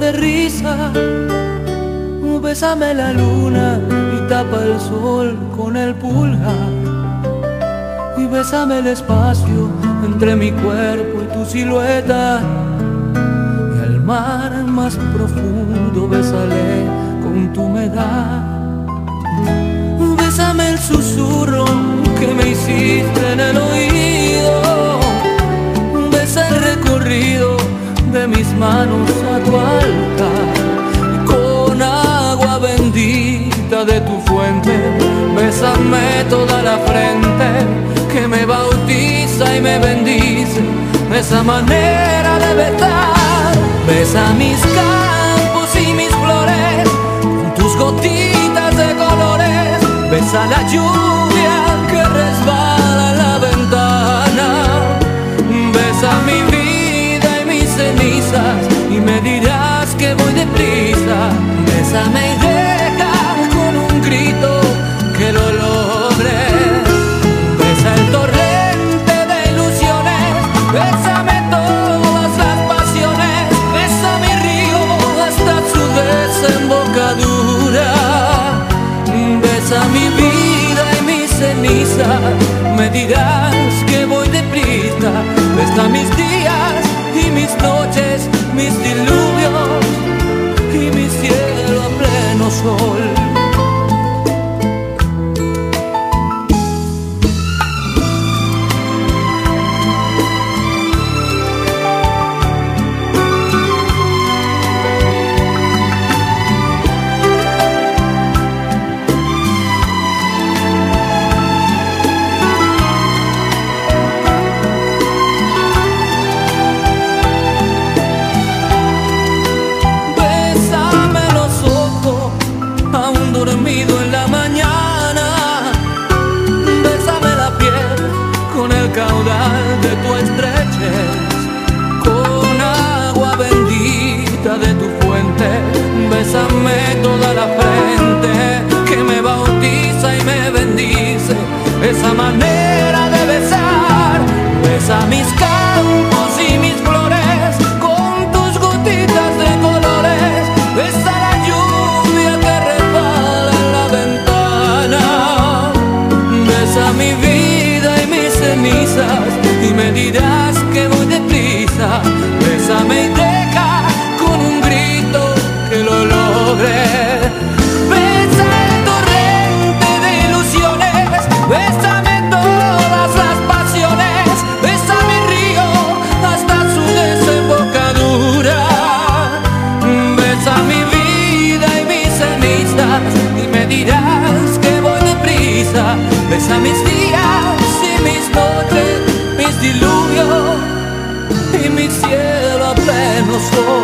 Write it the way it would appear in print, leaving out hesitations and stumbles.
de risa. Bésame la luna y tapa el sol con el pulgar. Y bésame el espacio entre mi cuerpo y tu silueta. Y al mar más profundo bésale con tu humedad. Bésame el susurro que me hiciste en el oído. Besa el recorrido de mis manos a tu altar. Y con agua bendita de tu fuente, bésame toda la frente, que me bautiza y me bendice esa manera de besar. Besa mis campos y mis flores con tus gotitas de colores. Besa la lluvia que resbala en la ventana. Besa mi vida y mis cenizas y me dirás que voy deprisa. Bésame y deja con un grito que lo logre. Besa el torrente de ilusiones. Bésame todas las pasiones. Besa mi río hasta su desembocadura. Besa mi vida y mis cenizas, me dirás que voy deprisa. Besa mis días y mis noches, mis diluvios y mi cielo a pleno sol. Dormido en la mañana, bésame la piel con el caudal de tu estrechez, con agua bendita de tu fuente, bésame toda la frente, que me bautiza y me bendice esa manera de besar. Besa mis campos y mis flores con tus gotitas de colores. Besa la lluvia que resbala en la ventana. Besa mi vida y mis cenizas y me dirás que voy deprisa. Bésame y deja con un grito que lo logre. Besa el torrente de ilusiones. Bésame todas las pasiones. Besa mi río hasta su desembocadura. Besa mi vida y mis cenizas y me dirás que voy deprisa. Besa mis días y mis noches, mis diluvios y mi cielo a pleno sol.